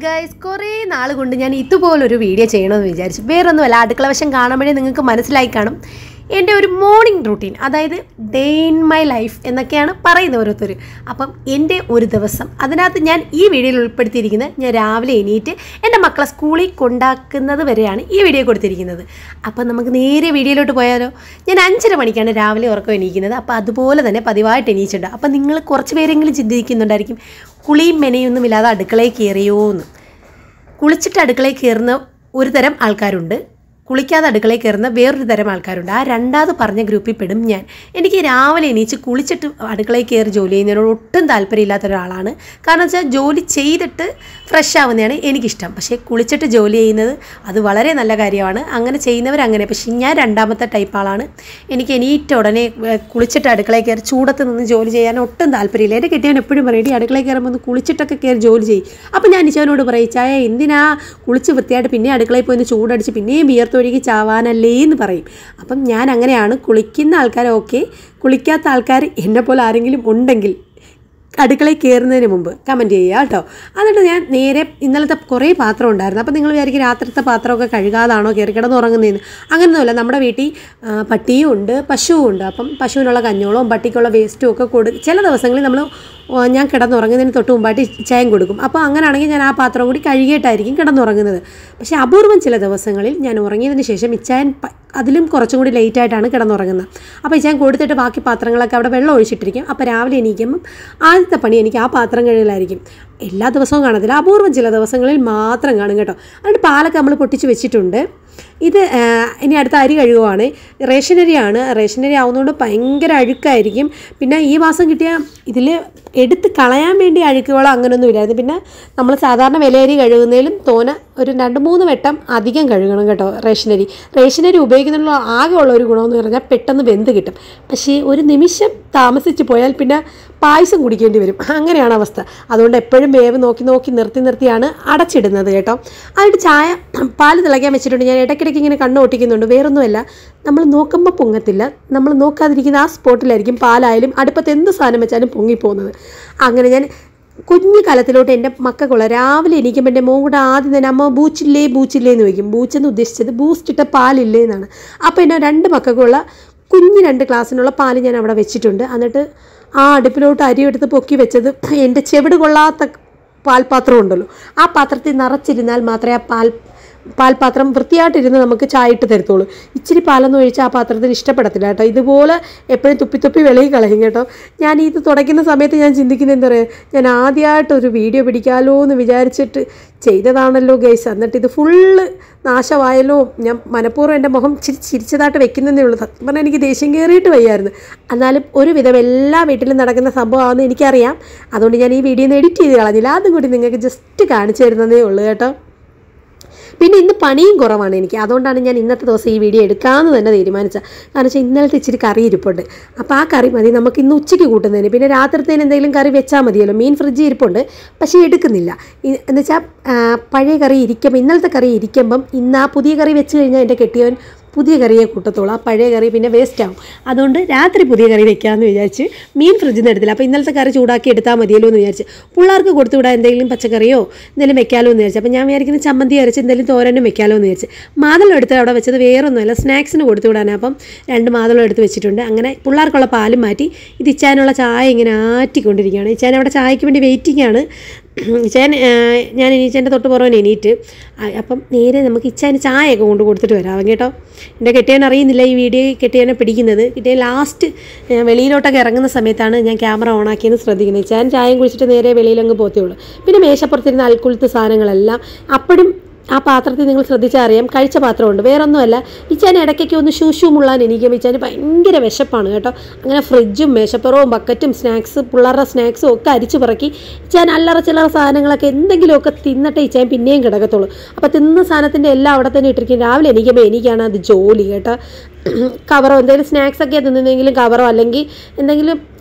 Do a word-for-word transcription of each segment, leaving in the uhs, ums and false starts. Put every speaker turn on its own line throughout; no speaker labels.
Guys, കുറേ നാൾ കൊണ്ട് ഞാൻ ഇതുപോലൊരു വീഡിയോ ചെയ്യണമെന്ന് വിചാരിച്ചു. വേറൊന്നുമല്ല, അടുക്കള വശം കാണുമ്പോഴേ നിങ്ങൾക്ക് മനസ്സിലായി കാണും എൻ്റെ ഒരു മോർണിംഗ് റൂട്ടീൻ, അതായത് ഡേ ഇൻ മൈ ലൈഫ് എന്നൊക്കെയാണ് പറയുന്നത് ഓരോരുത്തർ. അപ്പം എൻ്റെ ഒരു ദിവസം അതിനകത്ത് ഞാൻ ഈ വീഡിയോയിൽ ഉൾപ്പെടുത്തിയിരിക്കുന്നത് ഞാൻ രാവിലെ എണീറ്റ് എൻ്റെ മക്കളെ സ്കൂളിൽ കൊണ്ടാക്കുന്നത് വരെയാണ് ഈ വീഡിയോ കൊടുത്തിരിക്കുന്നത്. അപ്പം നമുക്ക് നേരെ വീഡിയോയിലോട്ട് പോയാലോ. ഞാൻ അഞ്ചര മണിക്കാണ് രാവിലെ ഉറക്കം എണീക്കുന്നത്. അപ്പോൾ അതുപോലെ തന്നെ പതിവായിട്ട് എണീച്ചിട്ടുണ്ട്. അപ്പം നിങ്ങൾ കുറച്ച് പേരെങ്കിലും ചിന്തിക്കുന്നുണ്ടായിരിക്കും, കുളിയും മെനയൊന്നും ഇല്ലാതെ അടുക്കളയിൽ കയറിയോ എന്ന്. കുളിച്ചിട്ട് അടുക്കളയിൽ കയറുന്ന ഒരു തരം ആൾക്കാരുണ്ട്, കുളിക്കാതെ അടുക്കളയിൽ കയറുന്ന വേറൊരു തരം ആൾക്കാരുണ്ട്. ആ രണ്ടാമത് പറഞ്ഞ ഗ്രൂപ്പിൽ പെടും ഞാൻ. എനിക്ക് രാവിലെ എണീച്ച് കുളിച്ചിട്ട് അടുക്കളയിൽ കയറി ജോലി ചെയ്യുന്നതിനോട് ഒട്ടും താല്പര്യമില്ലാത്ത ഒരാളാണ്. കാരണം വെച്ചാൽ ജോലി ചെയ്തിട്ട് ഫ്രഷ് ആവുന്നതാണ് എനിക്കിഷ്ടം. പക്ഷേ കുളിച്ചിട്ട് ജോലി ചെയ്യുന്നത് അത് വളരെ നല്ല കാര്യമാണ്, അങ്ങനെ ചെയ്യുന്നവരങ്ങനെ. പക്ഷേ ഞാൻ രണ്ടാമത്തെ ടൈപ്പ് ആളാണ്. എനിക്ക് എണീറ്റ ഉടനെ കുളിച്ചിട്ട് അടുക്കളയിൽ കയറി ചൂടത്ത് നിന്ന് ജോലി ചെയ്യാൻ ഒട്ടും താല്പര്യമില്ല. എൻ്റെ കെട്ടിയവൻ എപ്പോഴും പറയും, അടുക്കളയിൽ കയറുമ്പോൾ ഒന്ന് കുളിച്ചിട്ടൊക്കെ കയറി ജോലി ചെയ്യും. അപ്പോൾ ഞാൻ ഇച്ചവനോട് പറയും, ചായ എന്തിനാ കുളിച്ച് വൃത്തിയായിട്ട് പിന്നെ അടുക്കളയിൽ പോയി ചൂടടിച്ച് പിന്നെയും വിയർത്തൊഴുകി ചാവാനല്ലേ എന്ന് പറയും. അപ്പം ഞാൻ അങ്ങനെയാണ്. കുളിക്കുന്ന ആൾക്കാർ ഓക്കെ, കുളിക്കാത്ത ആൾക്കാർ എന്നെ പോലെ ആരെങ്കിലും ഉണ്ടെങ്കിൽ അടുക്കളയിൽ കയറുന്നതിന് മുമ്പ് കമൻറ്റ് ചെയ്യുക കേട്ടോ. എന്നിട്ട് ഞാൻ നേരെ ഇന്നലത്തെ കുറേ പാത്രം ഉണ്ടായിരുന്നു. അപ്പോൾ നിങ്ങൾ വിചാരിക്കും രാത്രിത്തെ പാത്രമൊക്കെ കഴുകാതാണോ കയറി കിടന്ന് ഉറങ്ങുന്നതെന്ന്. അങ്ങനെയൊന്നുമല്ല, നമ്മുടെ വീട്ടിൽ പട്ടിയും ഉണ്ട് പശുവും ഉണ്ട്. അപ്പം പശുവിനുള്ള കഞ്ഞോളവും പട്ടിക്കുള്ള വേസ്റ്റും ഒക്കെ കൊടു ചില ദിവസങ്ങളിൽ നമ്മൾ ഞാൻ കിടന്നുറങ്ങുന്നതിന് തൊട്ട് മുമ്പായിട്ട് ചായം കൊടുക്കും. അപ്പോൾ അങ്ങനെയാണെങ്കിൽ ഞാൻ ആ പാത്രം കൂടി കഴുകിയിട്ടായിരിക്കും കിടന്നുറങ്ങുന്നത്. പക്ഷേ അപൂർവം ചില ദിവസങ്ങളിൽ ഞാൻ ഉറങ്ങിയതിന് ശേഷം ഇച്ചായൻ അതിലും കുറച്ചും കൂടി ലേറ്റായിട്ടാണ് കിടന്നുറങ്ങുന്നത്. അപ്പോൾ ഇച്ചായൻ കൊടുത്തിട്ട് ബാക്കി പാത്രങ്ങളൊക്കെ അവിടെ വെള്ളം ഒഴിച്ചിട്ടിരിക്കും. അപ്പോൾ രാവിലെ എണീക്കുമ്പം ആദ്യത്തെ പണി എനിക്ക് ആ പാത്രം കഴുകലായിരിക്കും. എല്ലാ ദിവസവും കാണത്തില്ല, അപൂർവം ചില ദിവസങ്ങളിൽ മാത്രം കാണും കേട്ടോ. എന്നിട്ട് പാലൊക്കെ നമ്മൾ പൊട്ടിച്ച് വെച്ചിട്ടുണ്ട്. ഇത് ഇനി അടുത്ത അരി കഴുകുവാണ്. റേഷനരിയാണ്. റേഷനരി ആവുന്നതുകൊണ്ട് ഭയങ്കര അഴുക്കായിരിക്കും. പിന്നെ ഈ മാസം കിട്ടിയ ഇതിൽ എടുത്ത് കളയാൻ വേണ്ടി അഴുക്കുകളോ അങ്ങനെയൊന്നും ഇല്ലായിരുന്നു. പിന്നെ നമ്മൾ സാധാരണ വിലയരി കഴുകുന്നതിലും തോന ഒരു രണ്ട് മൂന്ന് വട്ടം അധികം കഴുകണം കേട്ടോ റേഷനരി. റേഷനരി ഉപയോഗിക്കുന്നതിനുള്ള ആകെ ഉള്ള ഒരു ഗുണമെന്ന് പറഞ്ഞാൽ പെട്ടെന്ന് വെന്ത് കിട്ടും. പക്ഷേ ഒരു നിമിഷം താമസിച്ച് പോയാൽ പിന്നെ പായസം കുടിക്കേണ്ടി വരും. അങ്ങനെയാണ് അവസ്ഥ. അതുകൊണ്ട് എപ്പോഴും വേവ് നോക്കി നോക്കി നിർത്തി നിർത്തിയാണ് അടച്ചിടുന്നത് കേട്ടോ. അതിട്ട് ചായ പാല് തിളയ്ക്കാൻ വെച്ചിട്ടുണ്ട്. ഞാൻ ഇടയ്ക്കിടയ്ക്ക് ഇങ്ങനെ കണ്ണ് ഒട്ടിക്കുന്നുണ്ട്. വേറൊന്നുമല്ല, നമ്മൾ നോക്കുമ്പോൾ പൊങ്ങത്തില്ല, നമ്മൾ നോക്കാതിരിക്കുന്ന ആ സ്പോട്ടിലായിരിക്കും പാലായാലും അടുപ്പത്ത് എന്ത് സാധനം വെച്ചാലും പൊങ്ങിപ്പോകുന്നത്. അങ്ങനെ ഞാൻ കുഞ്ഞു കാലത്തിലോട്ട് എൻ്റെ മക്കൾക്കുള്ള രാവിലെ എണീക്കുമ്പോൾ എൻ്റെ മോൻ കൂടെ ആദ്യം തന്നെ അമ്മ ബൂച്ചില്ലേ ബൂച്ചില്ലേ എന്ന് ചോദിക്കും. ബൂച്ചെന്ന് ഉദ്ദേശിച്ചത് ബൂസ്റ്റ് ഇട്ട പാലില്ലേ എന്നാണ്. അപ്പോൾ എൻ്റെ രണ്ട് മക്കൾക്കുള്ള കുഞ്ഞ് രണ്ട് ഗ്ലാസ്സിനുള്ള പാല് ഞാൻ അവിടെ വെച്ചിട്ടുണ്ട്. എന്നിട്ട് ആ അടുപ്പിലോട്ട് അരി എടുത്ത് പൊക്കി വെച്ചത് എൻ്റെ ചെവിട് കൊള്ളാത്ത പാൽപാത്രം ഉണ്ടല്ലോ, ആ പാത്രത്തിൽ നിറച്ചിരുന്നാൽ മാത്രമേ ആ പാൽ പാൽപാത്രം വൃത്തിയായിട്ടിരുന്ന് നമുക്ക് ചായ ഇട്ട് തരത്തുള്ളൂ. ഇച്ചിരി പാലൊന്നും ഒഴിച്ച് ആ പാത്രത്തിന് ഇഷ്ടപ്പെടത്തില്ല കേട്ടോ. ഇതുപോലെ എപ്പോഴും തുപ്പി തുപ്പി വെളിയിൽ കളയും കേട്ടോ. ഞാൻ ഇത് തുടയ്ക്കുന്ന സമയത്ത് ഞാൻ ചിന്തിക്കുന്നത് എന്താ പറയുക, ഞാൻ ആദ്യമായിട്ടൊരു വീഡിയോ പിടിക്കാമല്ലോ എന്ന് വിചാരിച്ചിട്ട് ചെയ്തതാണല്ലോ ഗൈസ്. എന്നിട്ട് ഇത് ഫുള്ള് നാശമായല്ലോ. ഞാൻ മനഃപൂർവ്വം എൻ്റെ മുഖം ചിരി ചിരിച്ചതായിട്ട് വെക്കുന്നതേ ഉള്ളൂ. സത്യം പറഞ്ഞാൽ എനിക്ക് ദേഷ്യം കയറിയിട്ട് വയ്യായിരുന്നു. എന്നാലും ഒരുവിധം എല്ലാ വീട്ടിലും നടക്കുന്ന സംഭവമാണെന്ന് എനിക്കറിയാം. അതുകൊണ്ട് ഞാൻ ഈ വീഡിയോ ഒന്ന് എഡിറ്റ് ചെയ്ത് കളഞ്ഞില്ല. അതും കൂടി നിങ്ങൾക്ക് ജസ്റ്റ് കാണിച്ചു തരുന്നതേ ഉള്ളൂ കേട്ടോ. പിന്നെ ഇന്ന് പണിയും കുറവാണ് എനിക്ക്. അതുകൊണ്ടാണ് ഞാൻ ഇന്നത്തെ ദിവസം ഈ വീഡിയോ എടുക്കാമെന്ന് തന്നെ തീരുമാനിച്ചത്. കാരണം വെച്ചാൽ ഇന്നലത്തെ ഇച്ചിരി കറി ഇരിപ്പുണ്ട്. അപ്പോൾ ആ കറി മതി നമുക്ക് ഇന്ന് ഉച്ചയ്ക്ക് കൂട്ടുന്നതിന്. പിന്നെ രാത്രിത്തേന് എന്തെങ്കിലും കറി വെച്ചാൽ മതിയല്ലോ. മീൻ ഫ്രിഡ്ജിൽ ഇരിപ്പുണ്ട്, പക്ഷേ എടുക്കുന്നില്ല. എന്ന് വെച്ചാൽ പഴയ കറി ഇരിക്കുമ്പോൾ ഇന്നലത്തെ കറി ഇരിക്കുമ്പം ഇന്ന് ആ പുതിയ കറി വെച്ച് കഴിഞ്ഞാൽ എൻ്റെ കെട്ടിയവൻ പുതിയ കറിയെ കൂട്ടത്തോളൂ. ആ പഴയ കറി പിന്നെ വേസ്റ്റ് ആവും. അതുകൊണ്ട് രാത്രി പുതിയ കറി വെക്കാമെന്ന് വിചാരിച്ച് മീൻ ഫ്രിഡ്ജിൽ നിന്ന് എടുത്തില്ല. അപ്പോൾ ഇന്നലത്തെ കറി ചൂടാക്കി എടുത്താൽ മതിയല്ലോ എന്ന് വിചാരിച്ച്. പിള്ളേർക്ക് കൊടുത്തുവിടാൻ എന്തെങ്കിലും പച്ചക്കറിയോ എന്തെങ്കിലും വെക്കാമല്ലോ എന്ന് വിചാരിച്ചു. അപ്പോൾ ഞാൻ വിചാരിക്കുന്നത് ചമ്മന്തി അരച്ച് എന്തെങ്കിലും തോരനും വെക്കാമല്ലോ എന്ന് വിചാരിച്ച്. മാതളം എടുത്ത് അവിടെ വെച്ചത് വേറൊന്നുമല്ല, സ്നാക്സിന് കൊടുത്തുവിടാനാണ്. അപ്പം രണ്ട് മാതളം എടുത്ത് വെച്ചിട്ടുണ്ട്. അങ്ങനെ പിള്ളേർക്കുള്ള പാലും മാറ്റി ഇത് ഇച്ചാനുള്ള ചായ ഇങ്ങനെ ആറ്റിക്കൊണ്ടിരിക്കുകയാണ്. ഇച്ചാൻ അവിടെ ചായക്ക് വേണ്ടി വെയിറ്റിംഗ് ആണ്. ഇച്ചാൻ ഞാൻ ഇച്ചാൻ്റെ തൊട്ട് പുറമെ എണീറ്റ്. അപ്പം നേരെ നമുക്ക് ഇച്ചാന് ചായയൊക്കെ കൊണ്ട് കൊടുത്തിട്ട് വരാം കേട്ടോ. എൻ്റെ കെട്ടിയവൻ അറിയുന്നില്ല ഈ വീഡിയോ കെട്ടിയവനെ പിടിക്കുന്നത്. കെട്ടിയവൻ ലാസ്റ്റ് വെളിയിലോട്ടൊക്കെ ഇറങ്ങുന്ന സമയത്താണ് ഞാൻ ക്യാമറ ഓണാക്കിയെന്ന് ശ്രദ്ധിക്കുന്നത്. ഇച്ചാൻ ചായം കുടിച്ചിട്ട് നേരെ വെളിയിലങ്ങ് പോത്തേയുള്ളൂ. പിന്നെ മേശപ്പുറത്തിരുന്ന അൽക്കുലത്ത് സാധനങ്ങളെല്ലാം അപ്പോഴും ആ പാത്രത്തിൽ നിങ്ങൾ ശ്രദ്ധിച്ചാൽ അറിയാം കഴിച്ച പാത്രമുണ്ട്. വേറൊന്നുമല്ല, ഇച്ചാൻ ഇടയ്ക്കൊക്കെ ഒന്ന് ശൂശു മുള്ളാൻ എനിക്കും. ഇച്ചാന് ഭയങ്കര വിശപ്പാണ് കേട്ടോ. അങ്ങനെ ഫ്രിഡ്ജും മേശപ്പുറവും ബക്കറ്റും സ്നാക്സ് പിള്ളേരുടെ സ്നാക്സും ഒക്കെ അരിച്ചു പറക്കി ഇച്ചാൻ അല്ലറ ചില്ലറ സാധനങ്ങളൊക്കെ എന്തെങ്കിലുമൊക്കെ തിന്നിട്ട് ഇച്ചാൻ പിന്നെയും കിടക്കത്തുള്ളൂ. അപ്പോൾ തിന്ന സാധനത്തിൻ്റെ എല്ലാം അവിടെ തന്നെ ഇട്ടിരിക്കും. രാവിലെ എണീക്കുമ്പോൾ എനിക്കാണ് അത് ജോലി കേട്ടോ. കവറോ എന്തെങ്കിലും സ്നാക്സൊക്കെ തിന്നുന്നെങ്കിലും കവറോ അല്ലെങ്കിൽ എന്തെങ്കിലും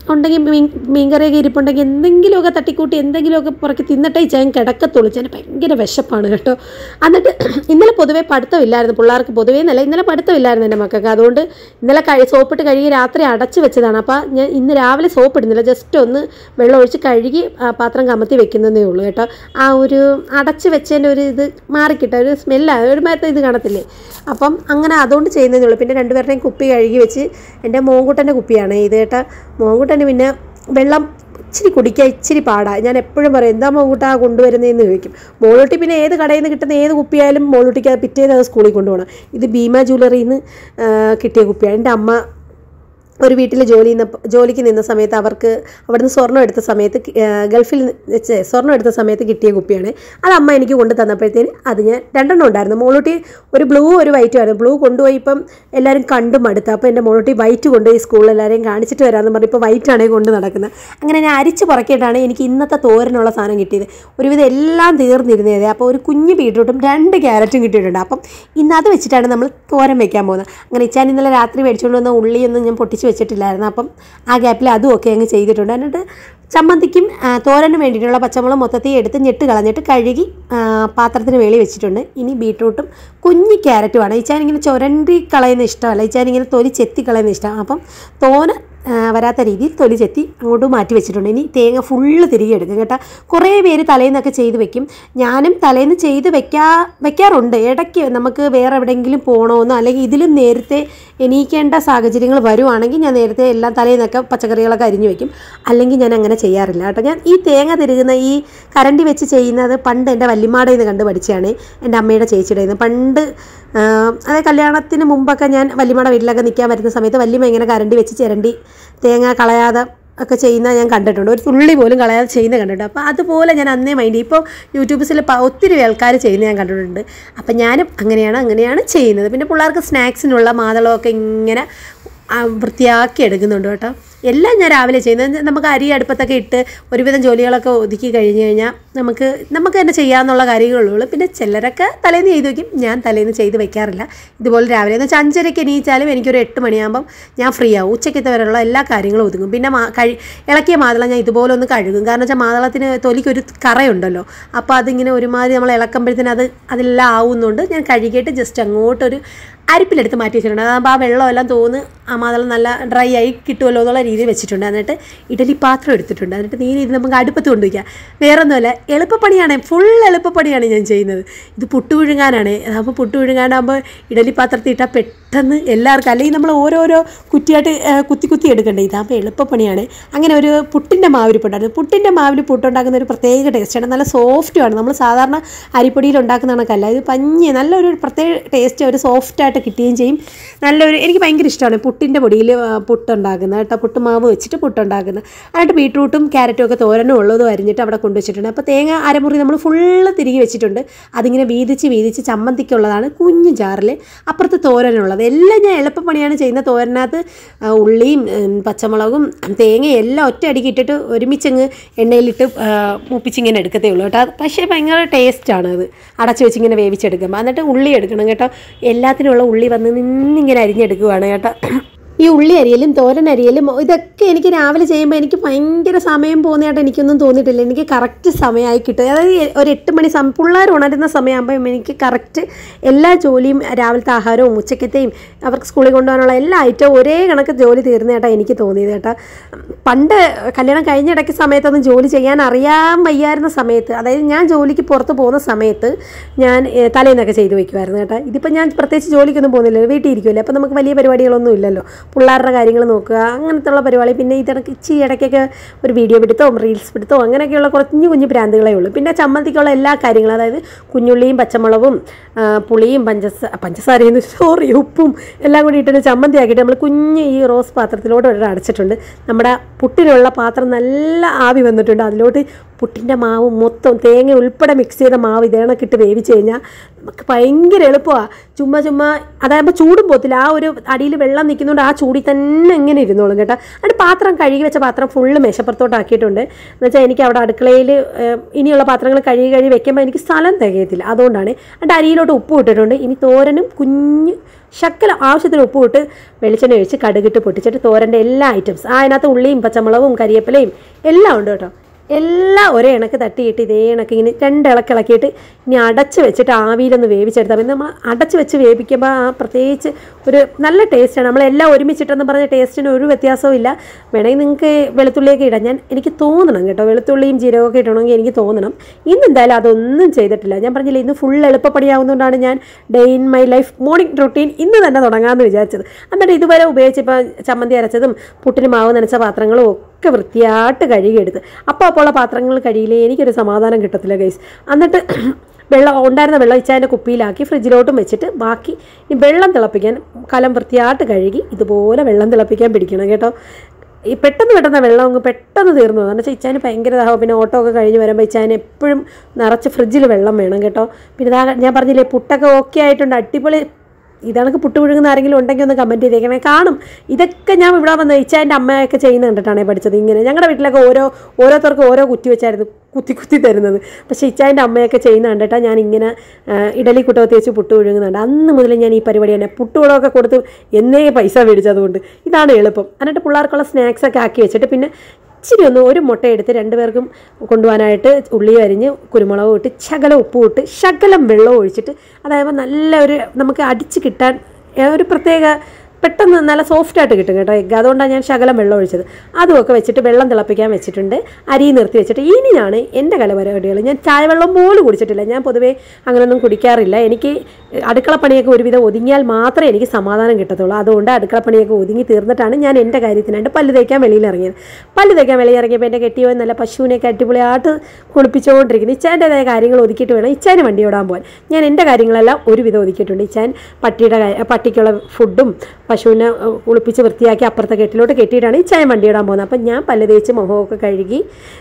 ഉണ്ടെങ്കിൽ മീൻ മീൻകറിയൊക്കെ ഇരിപ്പുണ്ടെങ്കിൽ എന്തെങ്കിലുമൊക്കെ തട്ടിക്കൂട്ടി എന്തെങ്കിലുമൊക്കെ പുറക്കി തിന്നിട്ടേ ചാൻ കിടക്കത്തുള്ളൂ. ചാൻ ഭയങ്കര വിശപ്പാണ് കേട്ടോ. എന്നിട്ട് ഇന്നലെ പൊതുവേ പഠിത്തമില്ലായിരുന്നു പിള്ളേർക്ക്, പൊതുവേ എന്നല്ല ഇന്നലെ പഠിത്തമില്ലായിരുന്നു എൻ്റെ മക്കൾക്ക്. അതുകൊണ്ട് ഇന്നലെ കഴി സോപ്പിട്ട് കഴുകി രാത്രി അടച്ച് വെച്ചതാണ്. അപ്പോൾ ഞാൻ ഇന്ന് രാവിലെ സോപ്പ് ഇടുന്നില്ല, ജസ്റ്റ് ഒന്ന് വെള്ളം ഒഴിച്ച് കഴുകി പാത്രം കമത്തി വെക്കുന്നതേ ഉള്ളൂ കേട്ടോ. ആ ഒരു അടച്ച് വെച്ചതിൻ്റെ ഒരു ഇത് മാറിക്കിട്ട ഒരു സ്മെല്ലാണ്, ഒരു മരത്തെ ഇത് കാണത്തില്ലേ, അപ്പം അങ്ങനെ അതുകൊണ്ട് ചെയ്യുന്നതേ ഉള്ളൂ. പിന്നെ രണ്ടുപേരുടെയും കുപ്പി കഴുകി വെച്ച്, എൻ്റെ മോങ്കുട്ടൻ്റെ കുപ്പിയാണ് ഇത് കേട്ടോ. മോങ്കുട്ടന് പിന്നെ വെള്ളം ഇച്ചിരി കുടിക്കാൻ ഇച്ചിരി പാടാണ്. ഞാൻ എപ്പോഴും പറയും എന്താ മോങ്കുട്ടാ കൊണ്ടുവരുന്നതെന്ന് ചോദിക്കും. മോളൂട്ടി പിന്നെ ഏത് കടയിൽ നിന്ന് കിട്ടുന്ന ഏത് കുപ്പിയായാലും മോളൂട്ടിക്ക് അത് പിറ്റേന്ന് അത് സ്കൂളിൽ കൊണ്ടുപോകണം. ഇത് ഭീമ ജ്വല്ലറിയിൽ നിന്ന് കിട്ടിയ കുപ്പിയാണ്. എൻ്റെ അമ്മ ഒരു വീട്ടിൽ ജോലി നിന്ന ജോലിക്ക് നിന്ന സമയത്ത് അവർക്ക് അവിടുന്ന് സ്വർണ്ണം എടുത്ത സമയത്ത് ഗൾഫിൽ വെച്ച് സ്വർണ്ണം എടുത്ത സമയത്ത് കിട്ടിയ കുപ്പിയാണ്. അത് അമ്മ എനിക്ക് കൊണ്ട് തന്നപ്പോഴത്തേന് അത് ഞാൻ രണ്ടെണ്ണം ഉണ്ടായിരുന്നു. മോളൂട്ടി ഒരു ബ്ലൂ ഒരു വൈറ്റും ആയിരുന്നു. ബ്ലൂ കൊണ്ടുപോയി ഇപ്പം എല്ലാവരും കണ്ടും അടുത്ത്. അപ്പോൾ എൻ്റെ മോളൂട്ടി വൈറ്റ് കൊണ്ടുപോയി സ്കൂളിൽ എല്ലാവരെയും കാണിച്ചിട്ട് വരാമെന്ന് പറഞ്ഞ് ഇപ്പോൾ വൈറ്റാണ് കൊണ്ട് നടക്കുന്നത്. അങ്ങനെ ഞാൻ അരിച്ച് പുറക്കിയിട്ടാണ് എനിക്ക് ഇന്നത്തെ തോരനുള്ള സാധനം കിട്ടിയത്. ഒരുവിധം എല്ലാം തീർന്നിരുന്നത്. അപ്പോൾ ഒരു കുഞ്ഞ് ബീട്രൂട്ടും രണ്ട് ക്യാരറ്റും കിട്ടിയിട്ടുണ്ട്. അപ്പം ഇന്ന് അത് വെച്ചിട്ടാണ് നമ്മൾ തോരൻ വയ്ക്കാൻ പോകുന്നത്. അങ്ങനെ ഇച്ചാൻ ഇന്നലെ രാത്രി മേടിച്ചുകൊണ്ട് വന്ന ഉള്ളിയൊന്നും ഞാൻ പൊട്ടിച്ച് വെച്ചിട്ടില്ലായിരുന്നു. അപ്പം ആ ഗ്യാപ്പിൽ അതും ഒക്കെ അങ്ങ് ചെയ്തിട്ടുണ്ട്. എന്നിട്ട് ചമ്മന്തിക്കും തോരന് വേണ്ടിയിട്ടുള്ള പച്ചമുളക് മൊത്തത്തിൽ എടുത്ത് ഞെട്ട് കളഞ്ഞിട്ട് കഴുകി പാത്രത്തിന് വേളി വെച്ചിട്ടുണ്ട്. ഇനി ബീട്രൂട്ടും കുഞ്ഞി ക്യാരറ്റുമാണ്. ഇച്ചാനിങ്ങനെ ചുരണ്ടി കളയുന്ന ഇഷ്ടമല്ല, ഇച്ചാനിങ്ങനെ തൊലി ചെത്തി കളയുന്ന ഇഷ്ടമാണ്. അപ്പം തോന വരാത്ത രീതിയിൽ തൊലി ചെത്തി അങ്ങോട്ട് മാറ്റി വെച്ചിട്ടുണ്ട്. ഇനി തേങ്ങ ഫുള്ള് തിരികെ എടുക്കും കേട്ടോ. കുറേ പേര് തലേന്നൊക്കെ ചെയ്ത് വെക്കും. ഞാനും തലേന്ന് ചെയ്ത് വെക്കാ വെക്കാറുണ്ട്. ഇടയ്ക്ക് നമുക്ക് വേറെ എവിടെയെങ്കിലും പോകണമെന്നോ അല്ലെങ്കിൽ ഇതിലും നേരത്തെ എണീക്കേണ്ട സാഹചര്യങ്ങൾ വരുവാണെങ്കിൽ ഞാൻ നേരത്തെ എല്ലാം തലേന്നൊക്കെ പച്ചക്കറികളൊക്കെ അരിഞ്ഞു വെക്കും. അല്ലെങ്കിൽ ഞാൻ അങ്ങനെ ചെയ്യാറില്ല കേട്ടോ. ഞാൻ ഈ തേങ്ങ തിരുകുന്ന ഈ കരണ്ടി വെച്ച് ചെയ്യുന്നത് പണ്ട് എൻ്റെ വല്യമ്മാടെ നിന്ന് കണ്ട് പഠിച്ചതാണ്, എൻ്റെ അമ്മയുടെ ചേച്ചിയുടെ നിന്ന്. പണ്ട് അതായത് കല്യാണത്തിന് മുമ്പൊക്കെ ഞാൻ വല്യമ്മയുടെ വീട്ടിലൊക്കെ നിൽക്കാൻ വരുന്ന സമയത്ത് വല്യമ്മ ഇങ്ങനെ കരണ്ടി വെച്ച് ചിരണ്ടി തേങ്ങ കളയാതെ ഒക്കെ ചെയ്യുന്ന ഞാൻ കണ്ടിട്ടുണ്ട്. ഒരു തുള്ളി പോലും കളയാതെ ചെയ്യുന്ന കണ്ടിട്ടുണ്ട്. അപ്പോൾ അതുപോലെ ഞാൻ അന്നേ മൈൻഡ് ഇപ്പോൾ യൂട്യൂബ്സിൽ ഒത്തിരി ആൾക്കാർ ചെയ്യുന്നത് ഞാൻ കണ്ടിട്ടുണ്ട്. അപ്പം ഞാനും അങ്ങനെയാണ് അങ്ങനെയാണ് ചെയ്യുന്നത്. പിന്നെ പിള്ളേർക്ക് സ്നാക്സിനുള്ള മാതളമൊക്കെ ഇങ്ങനെ വൃത്തിയാക്കി എടുക്കുന്നുണ്ട് കേട്ടോ. എല്ലാം ഞാൻ രാവിലെ ചെയ്യുന്നത്. നമുക്ക് അരി അടുപ്പത്തൊക്കെ ഇട്ട് ഒരുവിധം ജോലികളൊക്കെ ഒതുക്കി കഴിഞ്ഞ് കഴിഞ്ഞാൽ നമുക്ക് നമുക്ക് തന്നെ ചെയ്യാമെന്നുള്ള കാര്യങ്ങളുള്ളൂ. പിന്നെ ചിലരൊക്കെ തലേന്ന് ചെയ്ത് വയ്ക്കും, ഞാൻ തലേന്ന് ചെയ്ത് വെക്കാറില്ല. ഇതുപോലെ രാവിലെ എന്ന് വെച്ചാൽ അഞ്ചരയ്ക്ക് എണീച്ചാലും എനിക്കൊരു എട്ട് മണിയാകുമ്പം ഞാൻ ഫ്രീ ആവും. ഉച്ചയ്ക്കത്തെ വരെയുള്ള എല്ലാ കാര്യങ്ങളും ഒതുങ്ങും. പിന്നെ മാ കഴി ഇളക്കിയ മാതളം ഞാൻ ഇതുപോലെ ഒന്ന് കഴുകും. കാരണം വെച്ചാൽ മാതളത്തിന് തൊലിക്കൊരു കറയുണ്ടല്ലോ. അപ്പോൾ അതിങ്ങനെ ഒരുമാതിരി നമ്മൾ ഇളക്കുമ്പോഴത്തേന് അത് അതെല്ലാം ആവുന്നുണ്ട്. ഞാൻ കഴുകിയിട്ട് ജസ്റ്റ് അങ്ങോട്ടൊരു അരിപ്പിലെടുത്ത് മാറ്റി വെച്ചിട്ടുണ്ട്. അതാകുമ്പോൾ ആ വെള്ളമെല്ലാം തോന്ന് ആ മാതളം നല്ല ഡ്രൈ ആയി കിട്ടുമല്ലോ എന്നുള്ള രീതിയിൽ വെച്ചിട്ടുണ്ട്. എന്നിട്ട് ഇഡലി പാത്രം എടുത്തിട്ടുണ്ട്. എന്നിട്ട് നീര് ഇത് നമുക്ക് അടുപ്പത്ത് കൊണ്ടുവയ്ക്കാം. വേറെ ഒന്നുമല്ല, എളുപ്പപ്പണിയാണ്, ഫുൾ എളുപ്പപ്പണിയാണ് ഞാൻ ചെയ്യുന്നത്. ഇത് പുട്ട് പുഴുങ്ങാനാണ്. അപ്പോൾ പുട്ട് പുഴുങ്ങാനാകുമ്പോൾ ഇഡലി പാത്രത്തിൽ ഇട്ടാൽ പെട്ടെന്ന് എല്ലാവർക്കും, അല്ലെങ്കിൽ നമ്മൾ ഓരോരോ കുറ്റിയായിട്ട് കുത്തി കുത്തി എടുക്കേണ്ടത്. ഇതാകുമ്പോൾ എളുപ്പപ്പണിയാണ്. അങ്ങനെ ഒരു പുട്ടിൻ്റെ മാവിരിപ്പുണ്ടായിരുന്നു. പുട്ടിൻ്റെ മാവിൽ പുട്ടുണ്ടാക്കുന്ന ഒരു പ്രത്യേക ടേസ്റ്റാണ്. നല്ല സോഫ്റ്റുമാണ്. നമ്മൾ സാധാരണ അരിപ്പൊടിയിൽ ഉണ്ടാക്കുന്ന കണക്കല്ല, ഇത് പഞ്ഞ് നല്ലൊരു പ്രത്യേക ടേസ്റ്റ്, ഒരു സോഫ്റ്റായിട്ട് കിട്ടുകയും ചെയ്യും. നല്ലൊരു എനിക്ക് ഭയങ്കര ഇഷ്ടമാണ് പുട്ടിൻ്റെ പൊടിയിൽ പുട്ടുണ്ടാക്കുന്നത് കേട്ടോ. പുട്ടുമാവ് വെച്ചിട്ട് പുട്ടുണ്ടാക്കുന്നത്. എന്നിട്ട് ബീട്രൂട്ടും ക്യാരറ്റും ഒക്കെ തോരനും ഉള്ളതും അരിഞ്ഞിട്ട് അവിടെ കൊണ്ടുവച്ചിട്ടുണ്ട്. അപ്പോൾ തേങ്ങ അരമുറി നമ്മൾ ഫുള്ള് തിരികെ വെച്ചിട്ടുണ്ട്. അതിങ്ങനെ വീതിച്ച് വീതിച്ച് ചമ്മന്തിക്കുള്ളതാണ് കുഞ്ഞു ജാറിൽ. അപ്പുറത്ത് തോരനുള്ളത്. എല്ലാം ഞാൻ എളുപ്പപ്പണിയാണ് ചെയ്യുന്നത്. തോരനകത്ത് ഉള്ളിയും പച്ചമുളകും തേങ്ങയും എല്ലാം ഒറ്റ അടിക്ക് ഇട്ടിട്ട് ഒരുമിച്ചങ്ങ് എണ്ണയിലിട്ട് മൂപ്പിച്ചിങ്ങനെ എടുക്കത്തേ ഉള്ളൂ കേട്ടോ. പക്ഷേ ഭയങ്കര ടേസ്റ്റാണ് അത് അടച്ചു വെച്ചിങ്ങനെ വേവിച്ചെടുക്കുമ്പോൾ. എന്നിട്ട് ഉള്ളി എടുക്കണം കേട്ടോ. എല്ലാത്തിനുള്ള ഉള്ളി വന്ന് നിന്നിങ്ങനെ അരിഞ്ഞെടുക്കുവാണ് കേട്ടോ. ഈ ഉള്ളി അരിയലും തോരൻ അരിയലും ഇതൊക്കെ എനിക്ക് രാവിലെ ചെയ്യുമ്പോൾ എനിക്ക് ഭയങ്കര സമയം പോകുന്നതായിട്ട് എനിക്കൊന്നും തോന്നിയിട്ടില്ല. എനിക്ക് കറക്റ്റ് സമയമായി കിട്ടും. അതായത് ഒരു എട്ട് മണി സമയം പിള്ളേർ ഉണരുന്ന സമയമാകുമ്പോൾ എനിക്ക് കറക്റ്റ് എല്ലാ ജോലിയും രാവിലത്തെ ആഹാരവും ഉച്ചക്കത്തെയും അവർക്ക് സ്കൂളിൽ കൊണ്ടുപോകാനുള്ള എല്ലാ ഐറ്റവും ഒരേ കണക്ക് ജോലി തീർന്നതായിട്ടാണ് എനിക്ക് തോന്നിയത് കേട്ടോ. പണ്ട് കല്യാണം കഴിഞ്ഞിടയ്ക്ക് സമയത്തൊന്നും ജോലി ചെയ്യാൻ അറിയാൻ വയ്യായിരുന്ന സമയത്ത്, അതായത് ഞാൻ ജോലിക്ക് പുറത്ത് പോകുന്ന സമയത്ത് ഞാൻ തലേന്നൊക്കെ ചെയ്ത് വയ്ക്കുമായിരുന്നു കേട്ടോ. ഇതിപ്പോൾ ഞാൻ പ്രത്യേകിച്ച് ജോലിക്കൊന്നും പോകുന്നില്ല, വീട്ടിൽ ഇരിക്കുമല്ലോ. അപ്പോൾ നമുക്ക് വലിയ പരിപാടികളൊന്നും ഇല്ലല്ലോ, പിള്ളേരുടെ കാര്യങ്ങൾ നോക്കുക അങ്ങനത്തെ ഉള്ള പരിപാടി. പിന്നെ ഇതിടയ്ക്ക് ഇച്ചിരി ഇടയ്ക്കൊക്കെ ഒരു വീഡിയോ പിടുത്തവും റീൽസ് പിടുത്തവും അങ്ങനെയൊക്കെയുള്ള കുഞ്ഞു കുഞ്ഞു ഭ്രാന്തുകളേ ഉള്ളൂ. പിന്നെ ചമ്മന്തിക്കുള്ള എല്ലാ കാര്യങ്ങളും, അതായത് കുഞ്ഞുള്ളിയും പച്ചമുളകും പുളിയും പഞ്ചസാര പഞ്ചസാരയും സോറി ഉപ്പും എല്ലാം കൂടി ഇട്ടിട്ട് ചമ്മന്തി ആക്കിയിട്ട് നമ്മൾ കുഞ്ഞ് ഈ റോസ് പാത്രത്തിലോട്ട് ഒരു അടച്ചിട്ടുണ്ട്. നമ്മുടെ പുട്ടിനുള്ള പാത്രം നല്ല ആവി വന്നിട്ടുണ്ട്. അതിലോട്ട് പുട്ടിൻ്റെ മാവ് മൊത്തം തേങ്ങ ഉൾപ്പെടെ മിക്സ് ചെയ്ത മാവ് ഇതേണക്കിട്ട് വേവിച്ച് കഴിഞ്ഞാൽ നമുക്ക് ഭയങ്കര എളുപ്പമാണ്. ചുമ്മാ ചുമ്മാ അതാകുമ്പോൾ ചൂടും പോത്തില്ല. ആ ഒരു അടിയിൽ വെള്ളം നിൽക്കുന്നതുകൊണ്ട് ആ ചൂടിൽ തന്നെ ഇങ്ങനെ ഇരുന്നോളും കേട്ടോ. അതിൻ്റെ പാത്രം കഴുകി വെച്ച പാത്രം ഫുള്ള് മേശപ്പുറത്തോട്ടാക്കിയിട്ടുണ്ട്. എന്ന് വെച്ചാൽ എനിക്ക് അവിടെ അടുക്കളയിൽ ഇനിയുള്ള പാത്രങ്ങൾ കഴുകി കഴുകി വെക്കുമ്പോൾ എനിക്ക് സ്ഥലം തികയത്തില്ല. അതുകൊണ്ടാണ്. അതിൻ്റെ അരിയിലോട്ട് ഉപ്പ് ഇട്ടിട്ടുണ്ട്. ഇനി തോരനും കുഞ്ഞ് ശക്കല ആവശ്യത്തിന് ഉപ്പ് ഇട്ട് വെളിച്ചെണ്ണ ഒഴിച്ച് കടുകിട്ട് പൊട്ടിച്ചിട്ട് തോരൻ്റെ എല്ലാ ഐറ്റംസ് അതിനകത്ത് ഉള്ളിയും പച്ചമുളകും കരിയേപ്പിലയും എല്ലാം ഉണ്ട് കേട്ടോ. എല്ലാം ഒരേ ഇണക്ക് തട്ടിയിട്ട് ഇതേ ഇണക്ക് ഇങ്ങനെ രണ്ട് ഇളക്കിളക്കിയിട്ട് ഇനി അടച്ച് വെച്ചിട്ട് ആവിയിലൊന്ന് വേവിച്ചെടുത്താൽ പിന്നെ നമ്മൾ അടച്ച് വെച്ച് വേവിക്കുമ്പോൾ ആ പ്രത്യേകിച്ച് ഒരു നല്ല ടേസ്റ്റാണ്. നമ്മളെല്ലാം ഒരുമിച്ചിട്ടെന്ന് പറഞ്ഞ ടേസ്റ്റിന് ഒരു വ്യത്യാസവും ഇല്ല. വേണമെങ്കിൽ നിങ്ങൾക്ക് വെളുത്തുള്ളിയൊക്കെ ഇടാം. ഞാൻ എനിക്ക് തോന്നണം കേട്ടോ, വെളുത്തുള്ളിയും ജീരകമൊക്കെ ഇടണമെങ്കിൽ എനിക്ക് തോന്നണം. ഇന്ന് എന്തായാലും അതൊന്നും ചെയ്തിട്ടില്ല. ഞാൻ പറഞ്ഞില്ല, ഇന്ന് ഫുൾ എളുപ്പപ്പടിയാവുന്നതുകൊണ്ടാണ് ഞാൻ day in my life morning routine ഇന്ന് തന്നെ തുടങ്ങാമെന്ന് വിചാരിച്ചത്. എന്നിട്ട് ഇതുവരെ ഉപയോഗിച്ചിപ്പോൾ ചമ്മന്തി അരച്ചതും പുട്ടിന് മാവ് നനച്ച പാത്രങ്ങളും ഒക്കെ വൃത്തിയായിട്ട് കഴുകിയെടുത്ത് അപ്പോൾ അപ്പോൾ ഉള്ള പാത്രങ്ങൾ കഴിയില്ലേ എനിക്കൊരു സമാധാനം കിട്ടത്തില്ല ഗൈസ്. എന്നിട്ട് വെള്ളം ഉണ്ടായിരുന്ന വെള്ളം ഇച്ചാൻ്റെ കുപ്പിയിലാക്കി ഫ്രിഡ്ജിലോട്ടും വെച്ചിട്ട് ബാക്കി ഈ വെള്ളം തിളപ്പിക്കാൻ കലം വൃത്തിയായിട്ട് കഴുകി ഇതുപോലെ വെള്ളം തിളപ്പിക്കാൻ പിടിക്കണം കേട്ടോ. ഈ പെട്ടെന്ന് പെട്ടെന്ന് വെള്ളം അങ്ങ് പെട്ടെന്ന് തീർന്നു. കാരണം വെച്ചാൽ ഇച്ചാന് ഭയങ്കര ദാഹം. പിന്നെ ഓട്ടോ ഒക്കെ കഴിഞ്ഞ് വരുമ്പോൾ ഇച്ചാന് എപ്പോഴും നിറച്ച് ഫ്രിഡ്ജിൽ വെള്ളം വേണം കേട്ടോ. പിന്നെ ഇതാ ഞാൻ പറഞ്ഞില്ലേ പുട്ടൊക്കെ ഓക്കെ ആയിട്ടുണ്ട്, അടിപൊളി. ഇതാണൊക്കെ പുട്ട് പുഴുങ്ങുന്ന ആരെങ്കിലും ഉണ്ടെങ്കിൽ ഒന്ന് കമൻറ്റ് ചെയ്തേക്കണേ. കാണും ഇതൊക്കെ ഞാൻ ഇവിടെ വന്ന് ഇച്ചാൻ്റെ അമ്മയൊക്കെ ചെയ്യുന്ന കണ്ടിട്ടാണ് പഠിച്ചത്. ഇങ്ങനെ ഞങ്ങളുടെ വീട്ടിലൊക്കെ ഓരോ ഓരോരുത്തർക്കും ഓരോ കുത്തി വെച്ചായിരുന്നു കുത്തി കുത്തി തരുന്നത്. പക്ഷേ ഇച്ചാൻ്റെ അമ്മയൊക്കെ ചെയ്യുന്ന കണ്ടിട്ടാണ് ഞാൻ ഇങ്ങനെ ഇഡലി കുട്ടകത്തി വെച്ച് പുട്ട് പുഴുങ്ങുന്നുണ്ട്. അന്ന് മുതൽ ഞാൻ ഈ പരിപാടി തന്നെ പുട്ടുകളൊക്കെ കൊടുത്ത് എന്നേ പൈസ മേടിച്ചതുകൊണ്ട് ഇതാണ് എളുപ്പം. എന്നിട്ട് പിള്ളേർക്കുള്ള സ്നാക്സൊക്കെ ആക്കി വെച്ചിട്ട് പിന്നെ ഇച്ചിരി ഒന്ന് ഒരു മുട്ട എടുത്ത് രണ്ടുപേർക്കും കൊണ്ടുപോകാനായിട്ട് ഉള്ളി അരിഞ്ഞ് കുരുമുളകും ഇട്ട് ശകലം ഉപ്പും ഇട്ട് ശകലം വെള്ളവും ഒഴിച്ചിട്ട് അതായത് നല്ല ഒരു നമുക്ക് അടിച്ച് കിട്ടാൻ ഒരു പ്രത്യേക പെട്ടെന്ന് നല്ല സോഫ്റ്റായിട്ട് കിട്ടും കേട്ടോ എഗ്ഗ്. അതുകൊണ്ടാണ് ഞാൻ ശകലം വെള്ളം ഒഴിച്ചത്. അതുമൊക്കെ വെച്ചിട്ട് വെള്ളം തിളപ്പിക്കാൻ വെച്ചിട്ടുണ്ട്. അരി നിർത്തി വെച്ചിട്ട് ഇനിയാണ് എൻ്റെ കലപരിപാടികൾ. ഞാൻ ചായ വെള്ളം പോലും കുടിച്ചിട്ടില്ല. ഞാൻ പൊതുവേ അങ്ങനെയൊന്നും കുടിക്കാറില്ല. എനിക്ക് അടുക്കളപ്പണിയൊക്കെ ഒരുവിധം ഒതുങ്ങിയാൽ മാത്രമേ എനിക്ക് സമാധാനം കിട്ടത്തുള്ളൂ. അതുകൊണ്ട് അടുക്കളപ്പണിയൊക്കെ ഒതുങ്ങി തീർന്നിട്ടാണ് ഞാൻ എൻ്റെ കാര്യത്തിനായിട്ട് പല്ല് തേക്കാൻ വെളിയിൽ ഇറങ്ങിയത്. പല്ല് തേക്കാൻ വെളിയിൽ ഇറങ്ങിയപ്പോൾ എൻ്റെ കെട്ടിയോ നല്ല പശുവിനെയൊക്കെ അടിപൊളിയായിട്ട് കുളിപ്പിച്ചുകൊണ്ടിരിക്കുന്നു. ഇച്ചാൻ്റെതായ കാര്യങ്ങൾ ഒതുക്കിയിട്ട് വേണം ഇച്ചാന് വണ്ടി ഓടാൻ പോകാൻ. ഞാൻ എൻ്റെ കാര്യങ്ങളെല്ലാം ഒരുവിധം ഒതുക്കിയിട്ടുണ്ട്. ഇച്ചാൻ പട്ടിയുടെ പട്ടിക്കുള്ള ഫുഡും പശുവിനെ കുളിപ്പിച്ച് വൃത്തിയാക്കി അപ്പുറത്തെ കെട്ടിലോട്ട് കെട്ടിയിട്ടാണ് ഈ ചായ വണ്ടി ഇടാൻ പോകുന്നത്. അപ്പം ഞാൻ പല്ല് തേച്ച് മുഖമൊക്കെ കഴുകി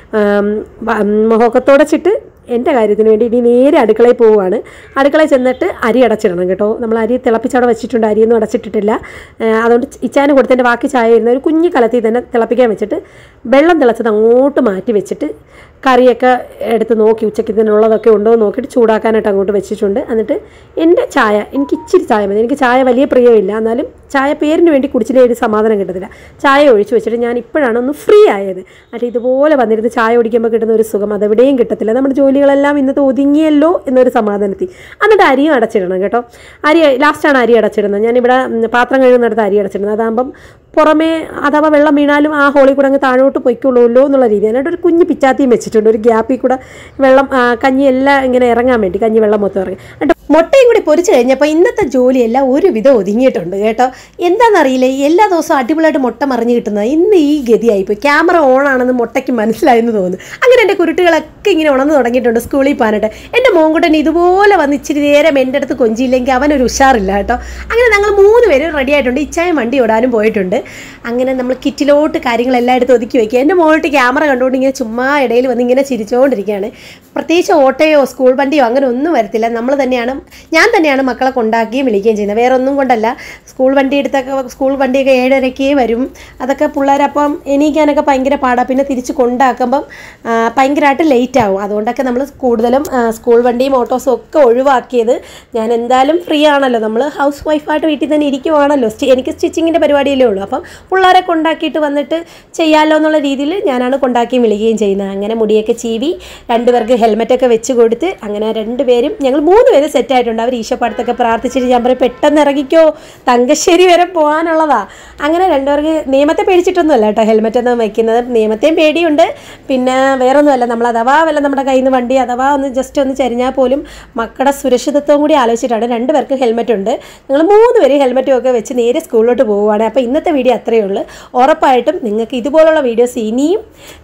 മുഖമൊക്കെ തുടച്ചിട്ട് എൻ്റെ കാര്യത്തിന് വേണ്ടി ഇനി നേരെ അടുക്കളയിൽ പോവുകയാണ്. അടുക്കളയിൽ ചെന്നിട്ട് അരി അടച്ചിടണം കേട്ടോ. നമ്മൾ അരി തിളപ്പിച്ചവിടെ വെച്ചിട്ടുണ്ട്, അരിയൊന്നും അടച്ചിട്ടിട്ടില്ല. അതുകൊണ്ട് ഇച്ചാന് കൊടുത്തതിൻ്റെ ബാക്കി ചായ ഇരുന്ന ഒരു കുഞ്ഞു കലത്തിൽ തന്നെ തിളപ്പിക്കാൻ വെച്ചിട്ട് വെള്ളം തിളച്ചത് അങ്ങോട്ട് മാറ്റി വെച്ചിട്ട് കറിയൊക്കെ എടുത്ത് നോക്കി ഉച്ചയ്ക്ക് ഇതിനുള്ളതൊക്കെ ഉണ്ടോ എന്ന് നോക്കിയിട്ട് ചൂടാക്കാനായിട്ട് അങ്ങോട്ട് വെച്ചിട്ടുണ്ട്. എന്നിട്ട് എൻ്റെ ചായ എനിക്ക് ഇച്ചിരി ചായ മതി. എനിക്ക് ചായ വലിയ പ്രിയമില്ല, എന്നാലും ചായ പേരിന് വേണ്ടി കുടിച്ചില്ലേ ഒരു സമാധാനം കിട്ടത്തില്ല. ചായ ഒഴിച്ച് വെച്ചിട്ട് ഞാൻ ഇപ്പോഴാണ് ഒന്ന് ഫ്രീ ആയത്. എന്നിട്ട് ഇതുപോലെ വന്നിരുന്ന് ചായ കുടിക്കുമ്പോൾ കിട്ടുന്ന ഒരു സുഖം അതെവിടെയും കിട്ടത്തില്ല. നമ്മുടെ ജോലികളെല്ലാം ഇന്നത്തെ ഒതുങ്ങിയല്ലോ എന്നൊരു സമാധാനത്തിൽ. എന്നിട്ട് അരിയും അടച്ചിടണം കേട്ടോ. അരി ലാസ്റ്റാണ് അരി അടച്ചിടുന്നത്. ഞാനിവിടെ പാത്രം കഴുകുന്നിടത്ത് അരി അടച്ചിടുന്നത്. അതാകുമ്പം പുറമേ അഥവാ വെള്ളം വീണാലും ആ ഹോളിൽ കൂടെ അങ്ങ് താഴോട്ട് പൊയ്ക്കുള്ളൂല്ലോ എന്നുള്ള രീതി. എന്നിട്ട് ഒരു കുഞ്ഞ് പിച്ചാത്തിയും വെച്ചിട്ടുണ്ട്. ഒരു ഗ്യാപ്പിൽ കൂടെ വെള്ളം കഞ്ഞി എല്ലാം ഇങ്ങനെ ഇറങ്ങാൻ വേണ്ടി കഞ്ഞി വെള്ളം മൊത്തം ഇറങ്ങി. എന്നിട്ട് മുട്ടയും കൂടി പൊരിച്ച് കഴിഞ്ഞപ്പോൾ ഇന്നത്തെ ജോലിയെല്ലാം ഒരുവിധം ഒതുങ്ങിയിട്ടുണ്ട് കേട്ടോ. എന്താണെന്നറിയില്ല, എല്ലാ ദിവസവും അടിപൊളിയായിട്ട് മുട്ട മറിഞ്ഞ് കിട്ടുന്നത് ഇന്ന് ഈ ഗതിയായിപ്പോയി. ക്യാമറ ഓൺ ആണെന്ന് മുട്ടയ്ക്ക് മനസ്സിലായെന്ന് തോന്നുന്നു. അങ്ങനെ എൻ്റെ കുരുട്ടുകളൊക്കെ ഇങ്ങനെ ഉണർന്ന് തുടങ്ങിയിട്ടുണ്ട് സ്കൂളിൽ പോകാനായിട്ട്. എൻ്റെ മോങ്കുട്ടൻ ഇതുപോലെ വന്ന് ഇച്ചിരി നേരം എൻ്റെ അടുത്ത് കൊഞ്ചിയില്ലെങ്കിൽ അവനൊരു ഉഷാറില്ല കേട്ടോ. അങ്ങനെ ഞങ്ങൾ മൂന്ന് പേരും റെഡി ആയിട്ടുണ്ട്. ഇച്ചായം വണ്ടി ഓടാനും പോയിട്ടുണ്ട്. അങ്ങനെ നമ്മൾ കിറ്റിലോട്ട് കാര്യങ്ങളെല്ലാം എടുത്ത് ഒതുക്കി വയ്ക്കുക. എൻ്റെ മോളിട്ട് ക്യാമറ കണ്ടുകൊണ്ട് ഇങ്ങനെ ചുമ്മാ ഇടയിൽ വന്ന് ഇങ്ങനെ ചിരിച്ചുകൊണ്ടിരിക്കുകയാണ്. പ്രത്യേകിച്ച് ഓട്ടോയോ സ്കൂൾ വണ്ടിയോ അങ്ങനെ ഒന്നും വരത്തില്ല. നമ്മൾ തന്നെയാണ് ഞാൻ തന്നെയാണ് മക്കളെ കൊണ്ടാക്കുകയും വിളിക്കുകയും ചെയ്യുന്നത്. വേറെ ഒന്നും കൊണ്ടല്ല. സ്കൂൾ വണ്ടി എടുത്തൊക്കെ സ്കൂൾ വണ്ടിയൊക്കെ ഏഴരയ്ക്ക് വരും. അതൊക്കെ പിള്ളേരപ്പം എണീക്കാനൊക്കെ ഭയങ്കര പാടാണ്. പിന്നെ തിരിച്ച് കൊണ്ടാക്കുമ്പം ഭയങ്കരമായിട്ട് ലേറ്റ് ആവും. അതുകൊണ്ടൊക്കെ നമ്മൾ കൂടുതലും സ്കൂൾ വണ്ടിയും ഓട്ടോസും ഒക്കെ ഒഴിവാക്കിയത്. ഞാൻ എന്തായാലും ഫ്രീ ആണല്ലോ, നമ്മൾ ഹൗസ് വൈഫായിട്ട് വീട്ടിൽ തന്നെ ഇരിക്കുവാണല്ലോ. എനിക്ക് സ്റ്റിച്ചിങ്ങിൻ്റെ പരിപാടിയല്ലേ ഉള്ളൂ. അപ്പം പിള്ളേരെ കൊണ്ടാക്കിയിട്ട് വന്നിട്ട് ചെയ്യാമല്ലോ എന്നുള്ള രീതിയിൽ ഞാനാണ് കൊണ്ടാക്കിയും വിളിക്കുകയും ചെയ്യുന്നത്. അങ്ങനെ മുടിയൊക്കെ ചീവി രണ്ടുപേർക്ക് ഹെൽമെറ്റൊക്കെ വെച്ച് കൊടുത്ത് അങ്ങനെ രണ്ടുപേരും ഞങ്ങൾ മൂന്ന് പേര് സെറ്റായിട്ടുണ്ട്. അവർ ഈശോപ്പാടത്തൊക്കെ പ്രാർത്ഥിച്ചിട്ട് ഞാൻ പറയും പെട്ടെന്ന് ഇറങ്ങിക്കോ, തങ്കശ്ശേരി വരെ പോകാനുള്ളതാ. അങ്ങനെ രണ്ടുപേർക്ക് നിയമത്തെ പേടിച്ചിട്ടൊന്നുമല്ല കേട്ടോ ഹെൽമെറ്റ് ഒന്നും വയ്ക്കുന്നത്. നിയമത്തെയും പേടിയുണ്ട്. പിന്നെ വേറൊന്നുമല്ല, നമ്മൾ അഥവാ വല്ല നമ്മുടെ കയ്യിൽ നിന്ന് വണ്ടി അഥവാ ഒന്ന് ജസ്റ്റ് ഒന്ന് ചരിഞ്ഞാൽ പോലും മക്കളുടെ സുരക്ഷിതത്വം കൂടി ആലോചിച്ചിട്ടാണ് രണ്ടുപേർക്ക് ഹെൽമെറ്റ് ഉണ്ട്. ഞങ്ങൾ മൂന്ന് പേര് ഹെൽമെറ്റും ഒക്കെ വെച്ച് നേരെ സ്കൂളിലോട്ട് പോവുകയാണ്. അപ്പോൾ ഇന്നത്തെ വീഡിയോ അത്രയേ ഉള്ളൂ. ഉറപ്പായിട്ടും നിങ്ങൾക്ക് ഇതുപോലുള്ള വീഡിയോസ് ഇനിയും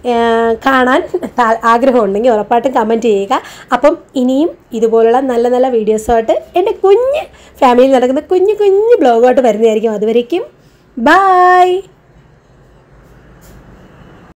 കാണാൻ ആഗ്രഹമുണ്ടെങ്കിൽ ഉറപ്പായിട്ടും കമൻറ്റ് ചെയ്യുക. അപ്പം ഇനിയും ഇതുപോലുള്ള നല്ല നല്ല വീഡിയോസുമായിട്ട് എൻ്റെ കുഞ്ഞ് ഫാമിലിയിൽ നടക്കുന്ന കുഞ്ഞു കുഞ്ഞു ബ്ലോഗുമായിട്ട് വരുന്നതായിരിക്കും. അതുവരേക്കും ബൈ.